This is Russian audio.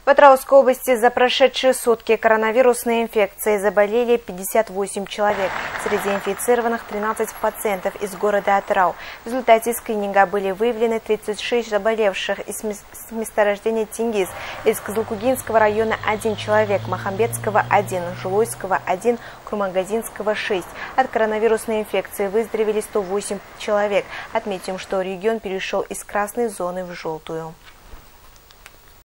В Атырауской области за прошедшие сутки коронавирусной инфекцией заболели 58 человек. Среди инфицированных 13 пациентов из города Атырау. В результате скрининга были выявлены 36 заболевших из месторождения Тенгиз. Из Кызылкугинского района 1 человек, Махамбетского 1, Жилойского 1, Курмангазинского 6. От коронавирусной инфекции выздоровели 108 человек. Отметим, что регион перешел из красной зоны в желтую.